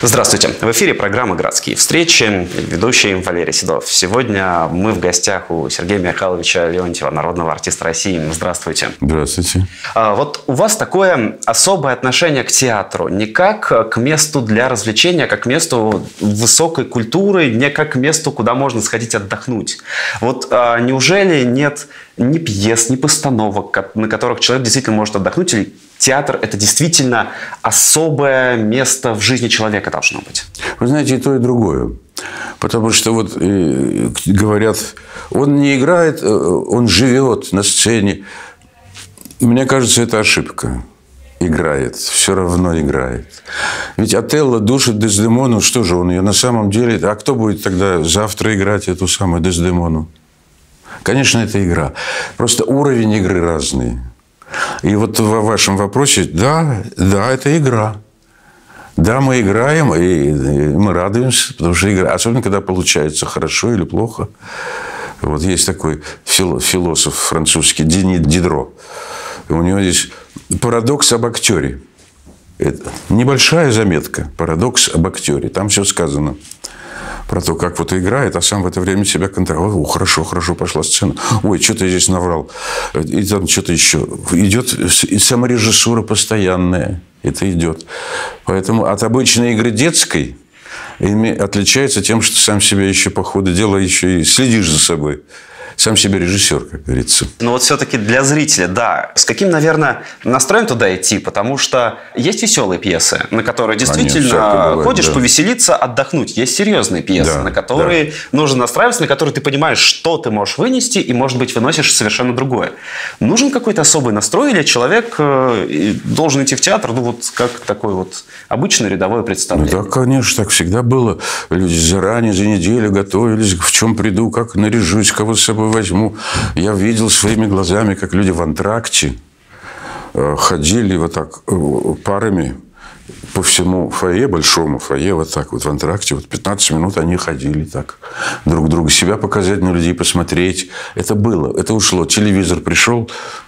Здравствуйте. В эфире программа «Городские встречи». Ведущий Валерий Седов. Сегодня мы в гостях у Сергея Михайловича Леонтьева, народного артиста России. Здравствуйте. Здравствуйте. Вот у вас такое особое отношение к театру. Не как к месту для развлечения, а как к месту высокой культуры, не как к месту, куда можно сходить отдохнуть. Вот неужели нет ни пьес, ни постановок, на которых человек действительно может отдохнуть, или театр – это действительно особое место в жизни человека должно быть? Вы знаете, и то, и другое. Потому что вот говорят, он не играет, он живет на сцене. Мне кажется, это ошибка. Играет, все равно играет. Ведь Отелло душит Дездемону, что же он ее на самом деле... А кто будет тогда завтра играть эту самую Дездемону? Конечно, это игра. Просто уровень игры разный. И вот в вашем вопросе, да, это игра. Да, мы играем, и мы радуемся, потому что игра, особенно когда получается хорошо или плохо. Вот есть такой философ французский Дени Дидро. У него здесь парадокс об актере. Это небольшая заметка. Парадокс об актере. Там все сказано про то, как вот играет, а сам в это время себя контролирует. О, хорошо, пошла сцена. Ой, что-то я здесь наврал. И там что-то еще. Идет и саморежиссура постоянная. Это идет. Поэтому от обычной игры детской отличается тем, что сам себя еще по ходу дела еще и следишь за собой. Сам себе режиссер, как говорится. Но вот все-таки для зрителя, да. С каким, наверное, настроем туда идти? Потому что есть веселые пьесы, на которые действительно бывает, ходишь повеселиться, отдохнуть. Есть серьезные пьесы, на которые нужно настраиваться, на которые ты понимаешь, что ты можешь вынести, и, может быть, выносишь совершенно другое. Нужен какой-то особый настрой, или человек должен идти в театр, ну, вот как такое вот обычное рядовое представление? Ну, да, конечно, так всегда было. Люди заранее, за неделю готовились, в чем приду, как наряжусь, кого с собой возьму. Я видел своими глазами, как люди в антракте ходили вот так парами по всему фойе, большому фойе, вот так вот в антракте. Вот 15 минут они ходили так. Друг друга себя показать, на людей посмотреть. Это было, это ушло. Телевизор пришел,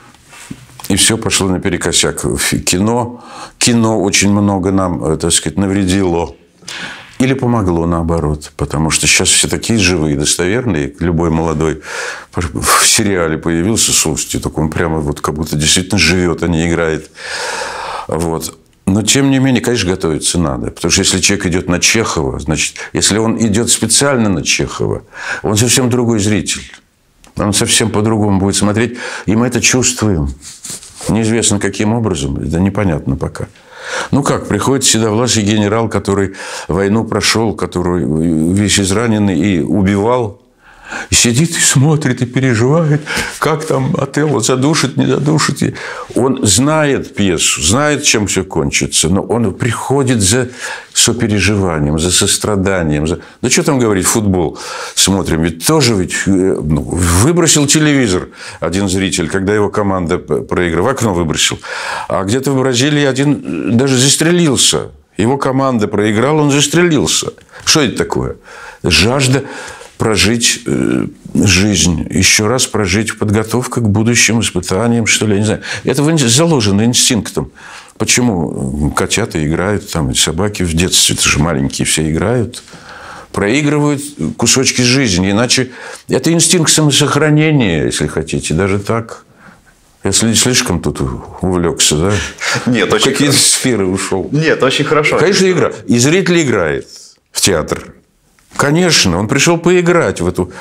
и все пошло наперекосяк. Кино очень много нам, так сказать, навредило. Или помогло, наоборот. Потому что сейчас все такие живые, достоверные. Любой молодой в сериале появился, слушайте, так он прямо вот как будто действительно живет, а не играет. Вот. Но, тем не менее, конечно, готовиться надо. Потому что если человек идет на Чехова, значит, если он идет специально на Чехова, он совсем другой зритель. Он совсем по-другому будет смотреть. И мы это чувствуем. Неизвестно, каким образом. Это непонятно пока. Ну как, приходит седовласый генерал, который войну прошел, который весь израненный и убивал, и сидит и смотрит, и переживает, как там Отелло задушит, не задушит. Он знает пьесу, знает, чем все кончится, но он приходит за сопереживанием, за состраданием. Да что там говорить, футбол смотрим, ведь тоже выбросил телевизор один зритель, когда его команда проиграла, в окно выбросил. А где-то в Бразилии один даже застрелился. Его команда проиграла, он застрелился. Что это такое? Жажда прожить жизнь, еще раз прожить подготовку к будущим испытаниям, что ли, я не знаю. Это заложено инстинктом. Почему котята играют, там, собаки в детстве, это же маленькие все играют, проигрывают кусочки жизни. Иначе это инстинкт самосохранения, если хотите, даже так. Я слишком тут увлекся, да? Нет, очень какие-то сферы ушел. Нет, очень хорошо. Конечно, игра. И зритель играет в театр. Конечно, он пришел поиграть в эту...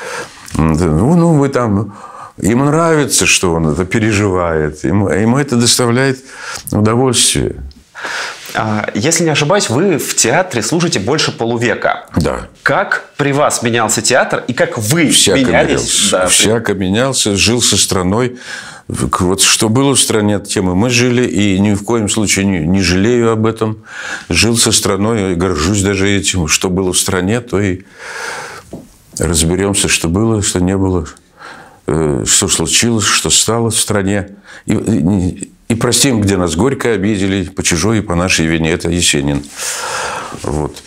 вы там... Ему нравится, что он это переживает. Ему это доставляет удовольствие. Если не ошибаюсь, вы в театре служите больше полувека. Да. Как при вас менялся театр и как вы менялись? Всяко менялся, жил со страной. Вот что было в стране, тем и мы жили. И ни в коем случае не жалею об этом. Жил со страной, и горжусь даже этим. Что было в стране, то и разберемся, что было, что не было. Что случилось, что стало в стране. И простим, где нас горько обидели, по чужой и по нашей вине. Это Есенин. Вот.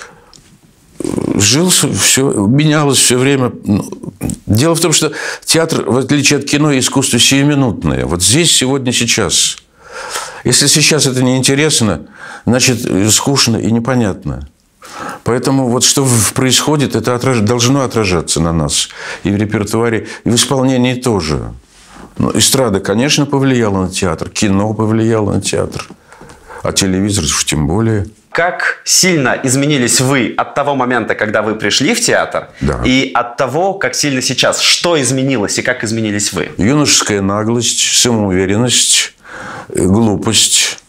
Жил, все, менялось все время. Дело в том, что театр, в отличие от кино, искусство сиюминутное. Вот здесь, сегодня, сейчас. Если сейчас это неинтересно, значит, скучно и непонятно. Поэтому вот что происходит, это должно отражаться на нас. И в репертуаре, и в исполнении тоже. Ну, эстрада, конечно, повлияла на театр. Кино повлияло на театр. А телевизор уж тем более. Как сильно изменились вы от того момента, когда вы пришли в театр, да, и от того, как сильно сейчас? Что изменилось и как изменились вы? Юношеская наглость, самоуверенность, глупость.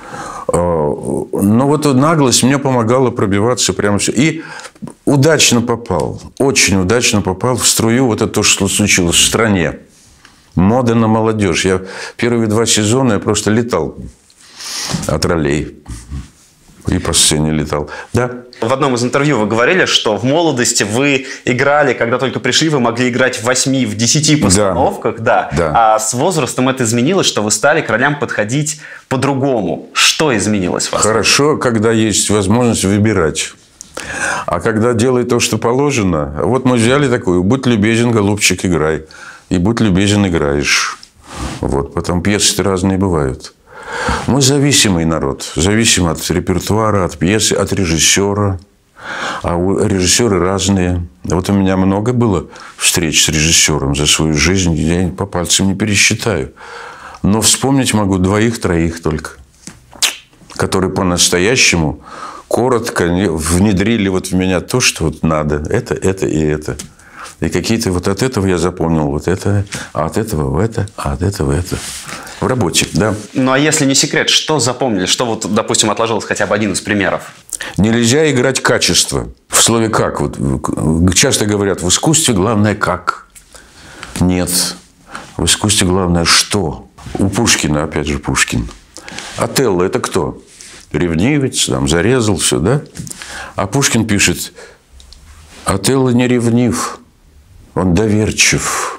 Но вот наглость мне помогала пробиваться прямо все. И удачно попал, очень удачно попал в струю вот это то, что случилось в стране. Мода на молодежь. Я первые 2 сезона я просто летал от ролей. И по сцене летал. Да. В одном из интервью вы говорили, что в молодости вы играли, когда только пришли, вы могли играть в 8, в 10 постановках. Да. Да. А с возрастом это изменилось, что вы стали к ролям подходить по-другому. Что изменилось в вас? Хорошо, когда есть возможность выбирать. А когда делай то, что положено... Вот мы взяли такую: будь любезен, голубчик, играй. И будь любезен, играешь. Вот. Потом пьесы разные бывают. Мы зависимый народ. Зависим от репертуара, от пьесы, от режиссера. А режиссеры разные. Вот у меня много было встреч с режиссером за свою жизнь. Я по пальцам не пересчитаю. Но вспомнить могу 2-3 только. Которые по-настоящему коротко внедрили вот в меня то, что вот надо. Это и это. И какие-то вот от этого я запомнил вот это, а от этого в это, а от этого это. В работе, да. Ну, а если не секрет, что запомнили? Что вот, допустим, отложилось хотя бы один из примеров? Нельзя играть качество. В слове «как». Вот, часто говорят, в искусстве главное «как». Нет. В искусстве главное «что». У Пушкина, опять же, Пушкин. Отелло – это кто? Ревнивец, там, зарезал все, да? А Пушкин пишет: Отелло не ревнив, он доверчив.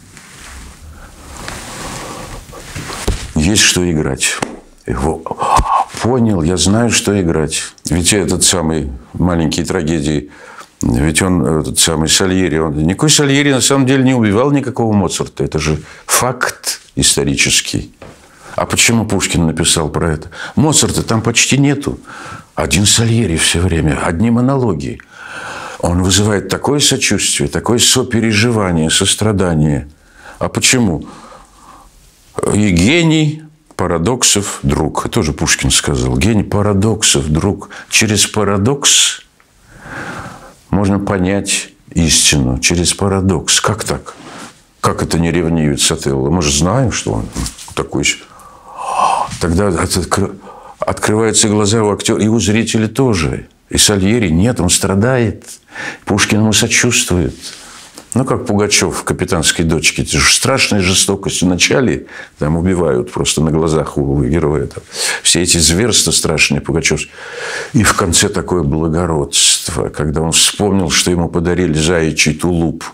Есть что играть. Понял, я знаю, что играть. Ведь этот самый «Маленькие трагедии», ведь он, этот самый Сальери, никакой Сальери на самом деле не убивал никакого Моцарта. Это же факт исторический. А почему Пушкин написал про это? Моцарта там почти нету. Один Сальери все время, одни монологи. Он вызывает такое сочувствие, такое сопереживание, сострадание. А почему? И гений парадоксов друг. Тоже Пушкин сказал. Гений парадоксов друг. Через парадокс можно понять истину. Через парадокс. Как так? Как это не ревнивец Отелло? Мы же знаем, что он такой. Тогда открываются глаза у актера, и у зрителя тоже. И Сальери нет, он страдает. Пушкин ему сочувствует. Ну, как Пугачев в «Капитанской дочке». Это же страшная жестокость. Вначале там убивают просто на глазах у героя. Там. Все эти зверства страшные Пугачев. И в конце такое благородство, когда он вспомнил, что ему подарили заячий тулуп.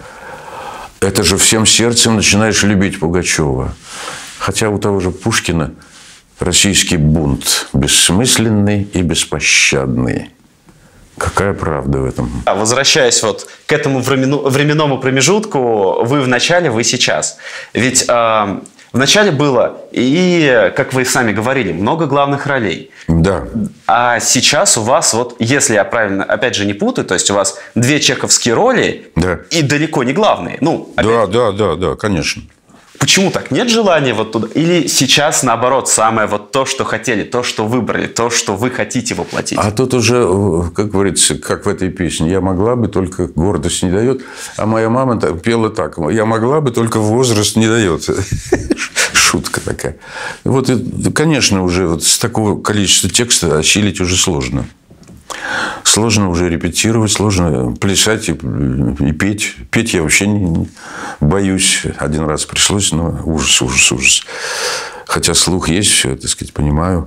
Это же всем сердцем начинаешь любить Пугачева. Хотя у того же Пушкина российский бунт бессмысленный и беспощадный. Какая правда в этом? Возвращаясь вот к этому временному промежутку, вы в начале, вы сейчас. Ведь в начале было, и, как вы сами говорили, много главных ролей. Да. А сейчас у вас, вот, если я правильно, опять же, не путаю, то есть у вас 2 чеховские роли, да, и далеко не главные. Ну, да, конечно. Почему так? Нет желания вот туда? Или сейчас, наоборот, самое вот то, что хотели, то, что выбрали, то, что вы хотите воплотить? А тут уже, как говорится, как в этой песне, я могла бы, только гордость не дает. А моя мама пела так: я могла бы, только возраст не дает. Шутка такая. Вот, конечно, уже вот с такого количества текста осилить уже сложно. Сложно уже репетировать, сложно плясать и петь. Петь я вообще не боюсь. Один раз пришлось, но ужас. Хотя слух есть, все, так сказать, понимаю.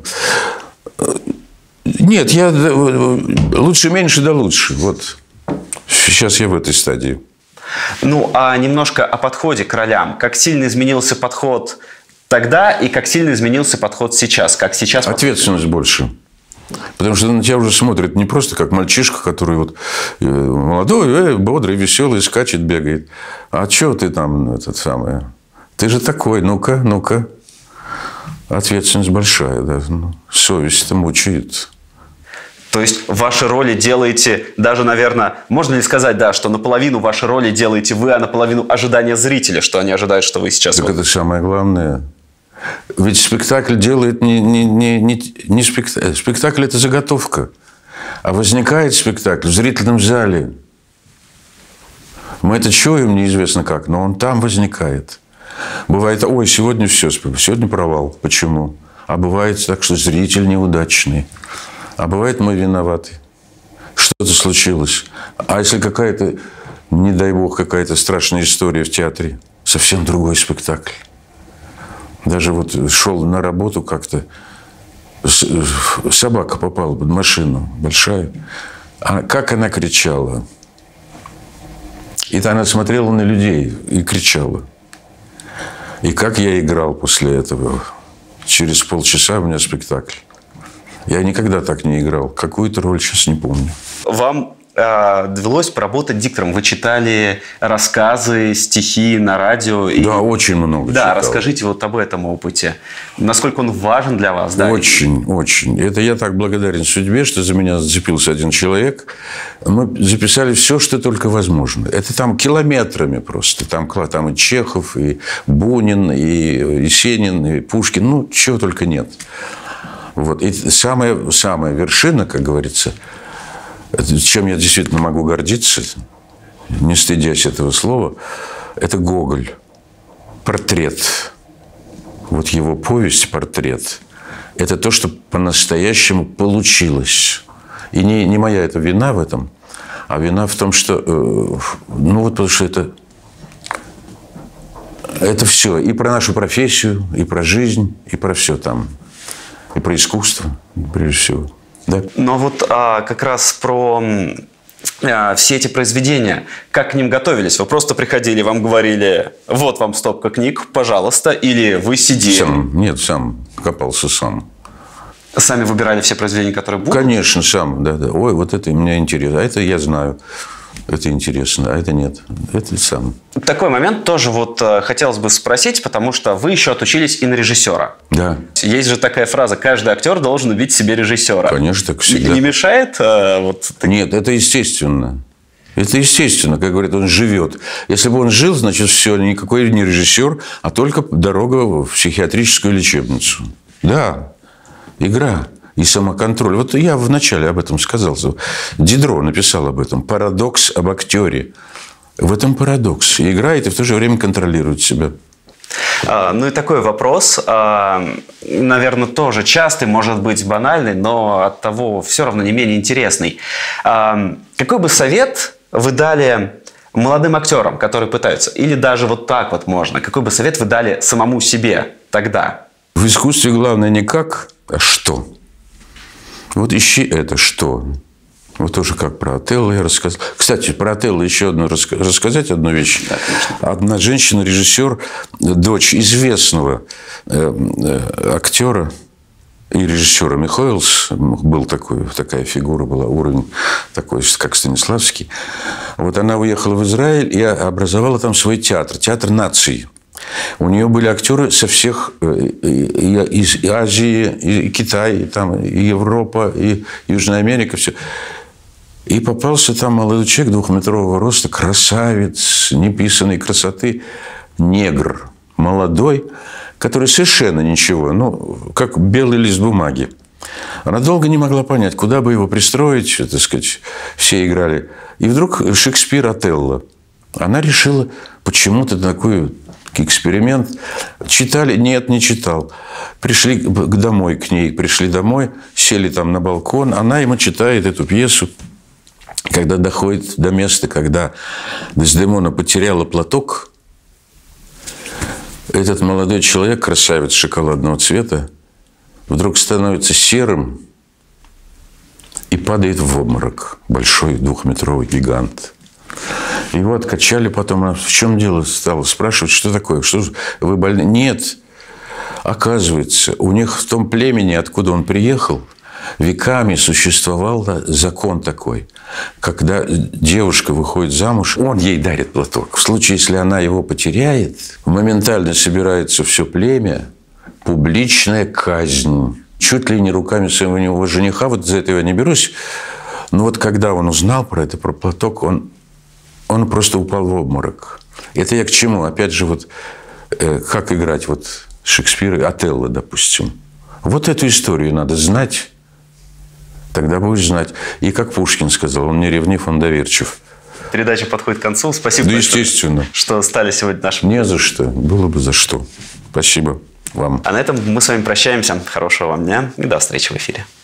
Нет, я лучше меньше, да лучше. Вот. Сейчас я в этой стадии. Ну, а немножко о подходе к ролям. Как сильно изменился подход тогда и как сильно изменился подход сейчас? Как сейчас ответственность больше. Потому что на тебя уже смотрят не просто как мальчишка, который вот молодой, бодрый, веселый, скачет, бегает. А что ты там, Ты же такой, ну-ка. Ответственность большая, да. Совесть-то мучает. То есть ваши роли делаете, даже, наверное, можно ли сказать, да, что наполовину ваши роли делаете вы, а наполовину ожидания зрителя, что они ожидают, что вы сейчас... Так это самое главное. Ведь спектакль делает не спектакль. Спектакль – это заготовка. А возникает спектакль в зрительном зале. Мы это чуем неизвестно как, но он там возникает. Бывает, ой, сегодня все, сегодня провал. Почему? А бывает так, что зритель неудачный. А бывает, мы виноваты. Что-то случилось. А если какая-то, не дай бог, какая-то страшная история в театре, совсем другой спектакль. Даже вот шел на работу как-то, собака попала под машину большая. А как она кричала. И она смотрела на людей и кричала. И как я играл после этого. Через полчаса у меня спектакль. Я никогда так не играл. Какую-то роль сейчас не помню. Вам довелось поработать диктором. Вы читали рассказы, стихи на радио. Да, очень много да, читал. Расскажите вот об этом опыте. Насколько он важен для вас? Да? Очень, очень. Это я так благодарен судьбе, что за меня зацепился один человек. Мы записали все, что только возможно. Это там километрами просто. Там и Чехов, и Бунин, и Есенин, и Пушкин. Ну, чего только нет. Вот. И самая вершина, как говорится, чем я действительно могу гордиться, не стыдясь этого слова, это Гоголь. Портрет. Вот его повесть «Портрет». Это то, что по-настоящему получилось. И не моя это вина в этом, а вина в том, что... потому что это все. И про нашу профессию, и про жизнь, и про все там. И про искусство, прежде всего. Да? Но вот как раз про все эти произведения, как к ним готовились? Вы просто приходили, вам говорили, вот вам стопка книг, пожалуйста, или вы сидели? Сам копался сам. Сами выбирали все произведения, которые будут? Конечно, сам, да. Ой, вот это мне интересно, а это я знаю. Это интересно, а это нет. Это сам. Такой момент тоже вот хотелось бы спросить, потому что вы еще отучились и на режиссера. Да. Есть же такая фраза: каждый актер должен убить себе режиссера. Конечно, так всегда. Не мешает? Нет, это естественно. Это естественно, как говорят, он живет. Если бы он жил, значит, все, никакой не режиссер, а только дорога в психиатрическую лечебницу. Да, игра. И самоконтроль. Вот я вначале об этом сказал. Дидро написал об этом. Парадокс об актере. В этом парадокс. И играет, и в то же время контролирует себя. Ну и такой вопрос, наверное, тоже частый, может быть, банальный, но оттого все равно не менее интересный. Какой бы совет вы дали молодым актерам, которые пытаются? Или даже вот так вот можно. Какой бы совет вы дали самому себе тогда? В искусстве главное не как, а что. Вот ищи это что. Вот тоже как про Отелло я рассказал. Кстати, про Отелло еще рассказать одну вещь. Да, конечно. Одна женщина-режиссер, дочь известного актера и режиссера Михоэлс, такая фигура была, уровень такой, как Станиславский. Вот она уехала в Израиль и образовала там свой театр, театр наций. У нее были актеры со всех, из Азии, и Китай, и Европа, и Южная Америка, все. И попался там молодой человек 2-метрового роста, красавец, неписанной красоты, негр, молодой, который совершенно ничего, как белый лист бумаги. Она долго не могла понять, куда бы его пристроить, так сказать, все играли. И вдруг Шекспир «Отелло». Она решила почему-то такой эксперимент. Читали? Нет, не читал. Пришли домой к ней, сели там на балкон. Она ему читает эту пьесу. Когда доходит до места, когда Дездемона потеряла платок, этот молодой человек, красавец шоколадного цвета, вдруг становится серым и падает в обморок. Большой 2-метровый гигант. Его откачали потом. В чем дело? Стала спрашивать, что такое? Что вы больны? Нет. Оказывается, у них в том племени, откуда он приехал, веками существовал закон такой. Когда девушка выходит замуж, он ей дарит платок. В случае, если она его потеряет, моментально собирается все племя, публичная казнь чуть ли не руками своего жениха, вот за этого я не берусь. Но вот когда он узнал про это, про платок, он просто упал в обморок. Это я к чему? Опять же, вот как играть вот Шекспира, Отелло, допустим. Вот эту историю надо знать, тогда будешь знать. И как Пушкин сказал, он не ревнив, он доверчив. Передача подходит к концу. Спасибо большое, естественно, что стали сегодня нашим... Не за что. Было бы за что. Спасибо вам. А на этом мы с вами прощаемся. Хорошего вам дня и до встречи в эфире.